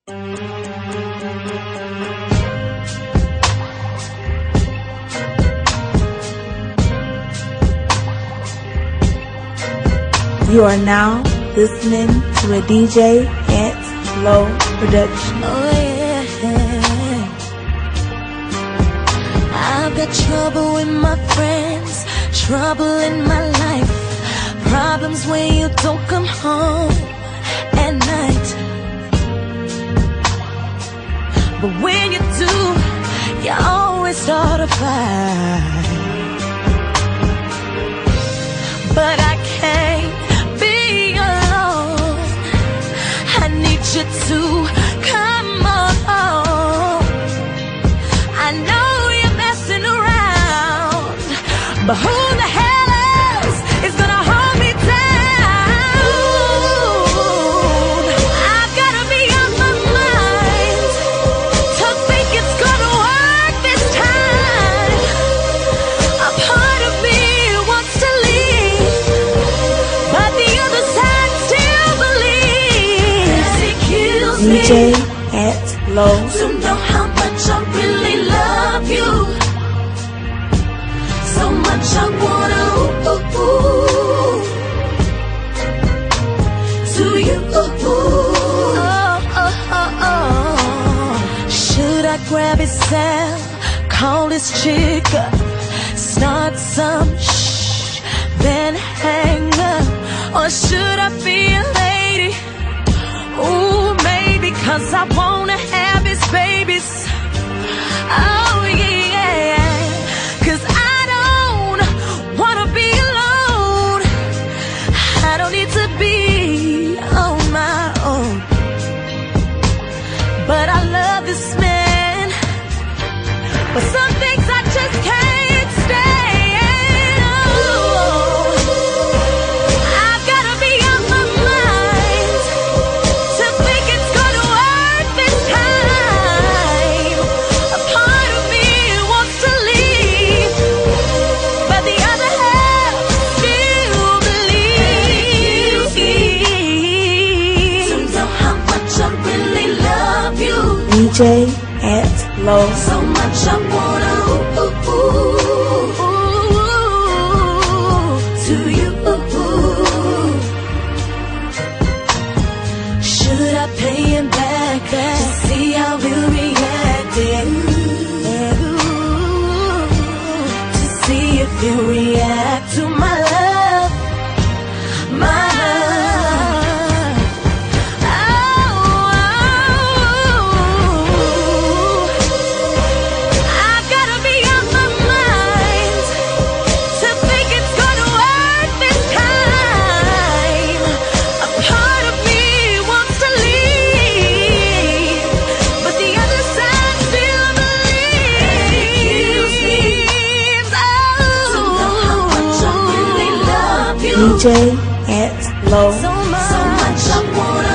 You are now listening to a DJ Ant Low production. Oh yeah, I've got trouble with my friends, trouble in my life, problems when you don't come home at night. But when you do, you always start a fight. But I can't be alone, I need you to come on. I know you're messing around, but who the hell else is gonna hold me down? Ooh, I've gotta be on my mind to think it's gonna work this time. A part of me wants to leave, but the other side still believes. It kills me DJ Ant Low. to know how much I really love you, so much I wanna to you. Should I grab his cell, call his chick up, start some shh, then hang up? Or should I be a lady? Ooh, maybe 'cause I wanna have his babies. Oh yeah, 'cause I don't wanna be alone. I don't need to be on my own. But I love this man, but some things I just can't stand. Oh, I've gotta be on my mind to think it's gonna work this time. A part of me wants to leave, but the other half still believes. To know how much I really love you, DJ Ant Low. so much I wanna to you. Should I pay him back to see how he'll react? To see if he'll react to my love, my love. I've gotta be on my mind to think it's gonna work this time. A part of me wants to leave, but the other side still believes. To know how much I really love you, DJ Ant Low. so much I wanna